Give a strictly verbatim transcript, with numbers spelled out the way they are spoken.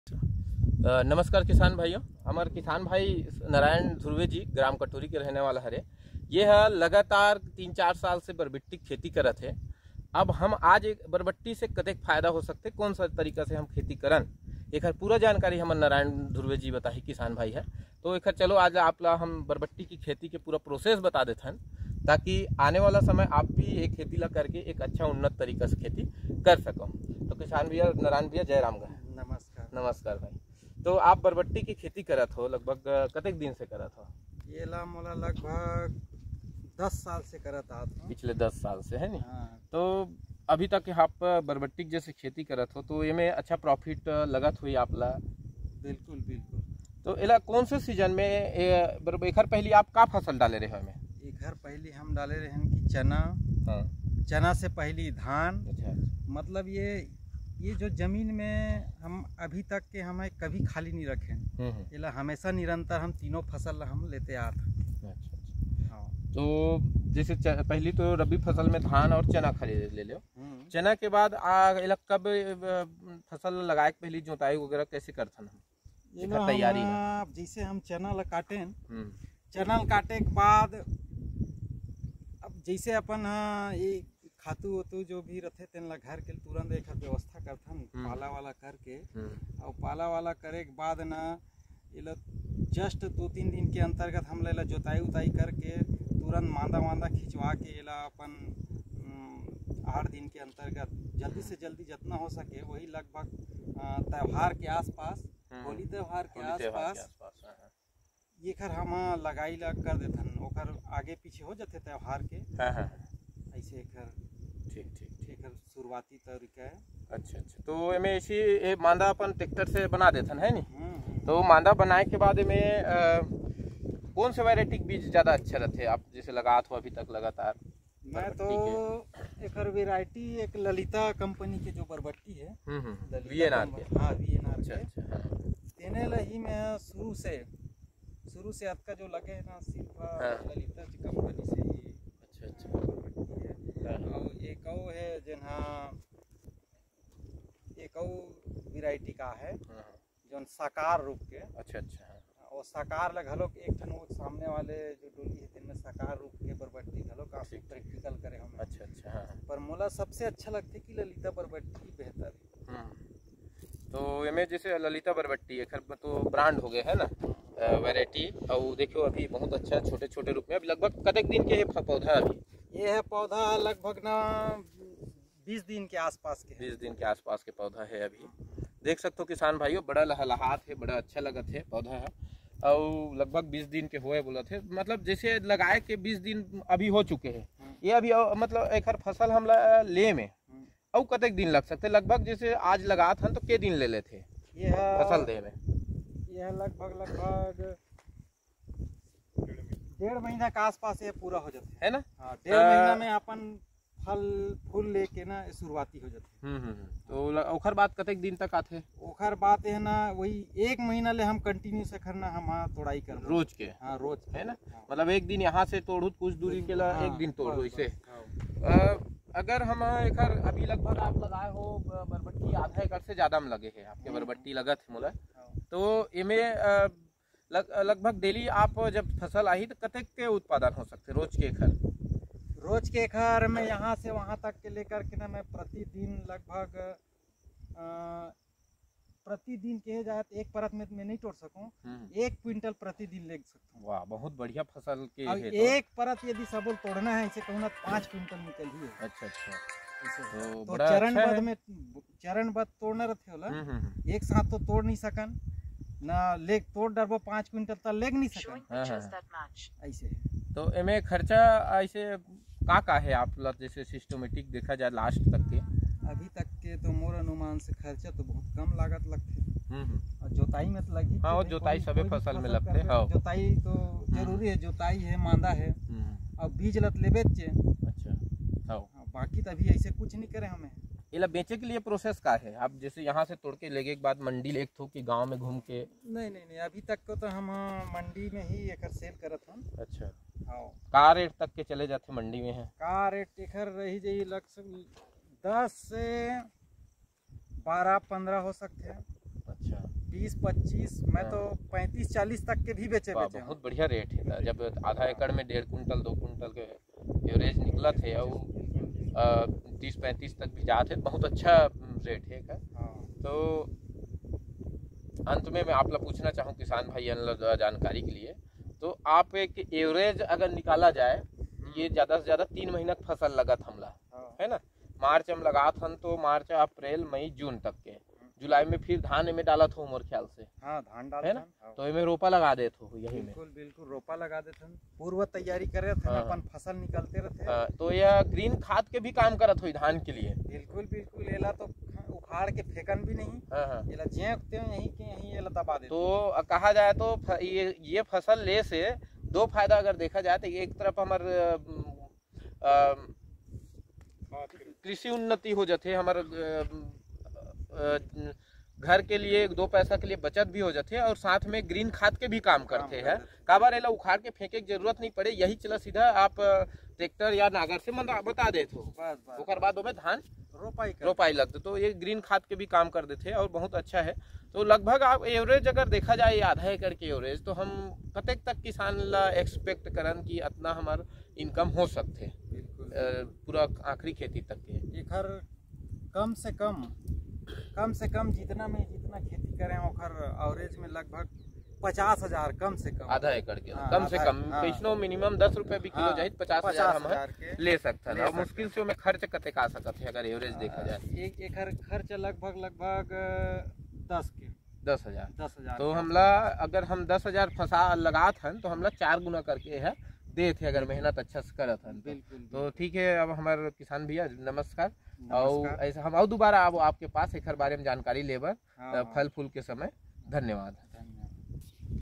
अ, नमस्कार किसान भाइयों। हमारे किसान भाई नारायण ध्रुवे जी ग्राम कटोरी के रहने वाला हरे। ये है लगातार तीन चार साल से बरबट्टी खेती करत है। अब हम आज एक बरबट्टी से कतेक फायदा हो सकते, कौन सा तरीका से हम खेती करन, एक पूरा जानकारी हमारे नारायण ध्रुवे जी बताही किसान भाई है। तो एक चलो आज आप ला हम बरबट्टी की खेती के पूरा प्रोसेस बता देते हैं, ताकि आने वाला समय आप भी एक खेती ला करके एक अच्छा उन्नत तरीका से खेती कर सको। तो किसान भैया नारायण भैया जय राम गा। नमस्कार नमस्कार भाई। तो आप बरबट्टी की खेती करत हो, लगभग कतेक दिन से करत हो? ये ला मोला लगभग दस साल से करत आत हूँ। पिछले दस साल से है नी। हाँ। तो अभी तक आप बरबट्टी जैसे खेती करत हो तो ये में अच्छा प्रॉफिट लगत हुई आप ला? बिल्कुल बिल्कुल। तो एला कौन से सीजन में एक पहली आप का फसल डाले रहे हो? में एक घर पहली हम डाले रहे कि चना। हाँ। चना से पहली धान। अच्छा। मतलब ये ये जो जमीन में हम अभी तक के हमें कभी खाली नहीं रखे, इला हमेशा निरंतर हम तीनों फसल हम लेते आते। अच्छा। हाँ। तो जैसे पहली तो रबी फसल में धान और चना खरीद ले लो। चना के बाद आ कब फसल लगाए पहली जोताई वगैरह कैसे करथन हम? ये तैयारी है जैसे हम चना ला काटे, चना ला काटे के बाद अब जैसे अपन ये खातू वातू जो भी रहते तेन ला घर के तुरंत एक व्यवस्था करथन पाला वाला करके, और पाला वाला करे के बाद ना ये जस्ट दो तीन दिन के अंतर्गत हम ले जोताई उताई करके तुरंत मांदा मांदा खिंचवा के ये अपन आठ दिन के अंतर्गत जल्दी से जल्दी जितना हो सके वही लगभग त्योहार के आसपास, होली त्योहार के आसपास ये खर हम लगाई ला कर देथन, ओकर आगे पीछे हो जाते त्योहार के। ऐसे खर ठीक ठीक ठीक है शुरुआती तरीका है। अच्छा अच्छा। तो में इसी ए मांदा अपन ट्रैक्टर से बना देथन है नी। तो मांदा बनाए के बाद में कौन से वैरायटी के बीज ज़्यादा अच्छा रहते आप जैसे लगात हो अभी तक लगातार? मैं तो एक वैरायटी एक ललिता कंपनी के जो बरबट्टी है, वीएनआर के। हाँ वीएनआर अच्छा के। अच्छा। तेने लही में शुरू से शुरू से आपका जो लगे है ना सिर्फ ललिता कंपनी से ही। अच्छा अच्छा। बरबट्टी है और एक और है जना एक और वैरायटी का है जो साकार रूप के। अच्छा अच्छा। और साकार लग हलो एक ठन वो सामने वाले जो डोली है तिनमें साकार रूप के बरबट्टी हलो काफी प्रैक्टिकल करे हम। अच्छा अच्छा। हाँ। पर मोला सबसे अच्छा लगते कि ललिता बरबट्टी बेहतर है। तो ये जैसे ललिता बरबट्टी एक तो ब्रांड हो गए है ना वैरायटी, और देखो अभी बहुत अच्छा छोटे छोटे रूप में। अभी लगभग कतक दिन के है पौधा? अभी ये है पौधा लगभग ना बीस दिन के आसपास के। बीस दिन के आसपास के पौधा है। अभी देख सकते हो किसान भाइयों, बड़ा लहलहात है, बड़ा अच्छा लगत है पौधा है। और लगभग बीस दिन के हुए बोला थे, मतलब जैसे लगाए के बीस दिन अभी हो चुके हैं। ये अभी मतलब एक फसल हम ले में और कतक दिन लग सकते? लगभग जैसे आज लगा था तो के दिन ले लेते ये फसल दे में? यह लगभग लगभग डेढ़ महीना के आसपास ये पूरा हो जाता है ना। हाँ, डेढ़ महीना में अपन फल फूल लेके ना शुरुआती हो जाती है। हम्म। तो ओखर बाद कतक दिन तक आते? ओखर बात है ना वही एक महीना ले हम कंटिन्यू से करना हम तोड़ाई कर रोज के। हाँ रोज है ना। हाँ। मतलब एक दिन यहाँ से तोड़ू कुछ दूरी के ला। हाँ, एक दिन तोड़ू इसे। अगर हम एक अभी लगभग आप लगाए हो बरबट्टी आधा एकड़ से ज्यादा में लगे है आपके बरबट्टी लगत है मोला, तो इमें लग, लगभग डेली आप जब फसल आई तो कतक के उत्पादन हो सकते रोज के खर? रोज के खर में यहाँ से वहाँ तक के लेकर के ना मैं प्रतिदिन लगभग प्रतिदिन के जाए एक परत में मैं नहीं तोड़ सकूं, एक क्विंटल प्रतिदिन ले सकता हूँ। वाह, बहुत बढ़िया फसल के है तो। एक परत यदि सबल तोड़ना है इसे कहूँ ना पाँच क्विंटल निकल ही है। अच्छा अच्छा। तो, तो चरणबद्ध अच्छा में चरणबद्ध तोड़ना रहते होला, एक साथ तो तोड़ नहीं सकन ना, लेग तोड़ डरबो पाँच क्विंटल तक लेग नहीं सकन ऐसे। तो इमें खर्चा ऐसे का का है आप लोग जैसे सिस्टमेटिक देखा जाए लास्ट तक के? अभी तक के तो मोर अनुमान से खर्चा तो बहुत कम लागत लगते है और जोताई में तो लगी। हाँ, जोताई सभी फसल में लगते हैं। जोताई तो जरूरी है, जोताई है, मांदा है और बीज लत ले बेचे। अच्छा। हाँ, बाकी तो अभी ऐसे कुछ नहीं करे हमें। ये बेचे के लिए प्रोसेस का है? आप जैसे यहाँ से तोड़ के लेके के बाद मंडी ले थो कि गांव में घूम के? नहीं नहीं नहीं, अभी तक को तो हम मंडी में ही एक सेल करत हम। अच्छा। हाँ। का रेट तक के चले जाते मंडी में? है का रेट एकर रही जाइए लगभग दस से बारह पंद्रह हो सकते हैं। अच्छा। बीस पच्चीस, मैं तो पैंतीस चालीस तक के भी बेचे वाह, बेचे हूँ। बहुत बढ़िया रेट है। जब आधा एकड़ में डेढ़ कुंटल दो कुंटल के एवरेज निकला थे और तीस पैंतीस तक भी जाते थे, बहुत अच्छा रेट है का। हाँ। तो अंत में मैं आप लोग पूछना चाहूँ किसान भाई जानकारी के लिए, तो आप एक एवरेज अगर निकाला जाए, ये ज़्यादा से ज़्यादा तीन महीना का फसल लगा था हमला, है ना। मार्च में लगा था तो मार्च अप्रैल मई जून तक के, जुलाई में फिर धान में डाला था उमर ख्याल से, हाँ धान डाल है ना। तो इनमें रोपा लगा दे थो यही में, बिल्कुल बिल्कुल रोपा लगा देते हैं, पूर्व तैयारी करे थे, हाँ। अपन फसल निकलते रहते। हाँ, तो यह ग्रीन खाद के भी काम करत हो धान के लिए। बिल्कुल बिल्कुल, एला तो उखाड़ के फेंकन भी नहीं, हाँ हाँ, एला जेंकते हैं यहीं के यहीं, एला दबा देते। तो कहा जाए तो फ, ये ये फसल ले से दो फायदा अगर देखा जाए तो एक तरफ हमारे कृषि उन्नति हो जाते, हमारे घर के लिए दो पैसा के लिए बचत भी हो जाते और साथ में ग्रीन खाद के भी काम करते हैं। काबर एला उखाड़ के फेंके की जरूरत नहीं पड़े, यही चला सीधा आप ट्रैक्टर या नागर से बता देते हो, उसके बाद में धान रोपाई रोपाई लगते, तो ये ग्रीन खाद के भी काम कर देते और बहुत अच्छा है। तो लगभग आप एवरेज अगर देखा जाए आधा एकड़ के एवरेज, तो हम कतेक तक किसान ला एक्सपेक्ट करन कि इतना हमार इनकम हो सकते पूरा आखिरी खेती तक के। एकर कम से कम कम से कम जितना में जितना खेती करें ओकर एवरेज में लगभग पचास हजार कम से कम आधा एकड़ के, हाँ, कम से कम हाँ, कैसनो मिनिमम दस रुपए भी किलो हाँ, जाए पचास हजार हम ले सकते हैं। ले मुश्किल से में खर्च कते का सकते हैं अगर एवरेज देखा जाए। एक एकड़ खर्च लगभग लगभग दस के दस हजार दस हजार तो हमला अगर हम दस हजार फंसा लगात हन तो हमला चार गुना करके है दे थे अगर मेहनत अच्छा से करत हन। बिल्कुल तो ठीक है, अब हमारे किसान भैया नमस्कार, और ऐसा हम और दोबारा अब आपके पास एक बारे में जानकारी लेबर फल फूल के समय। धन्यवाद।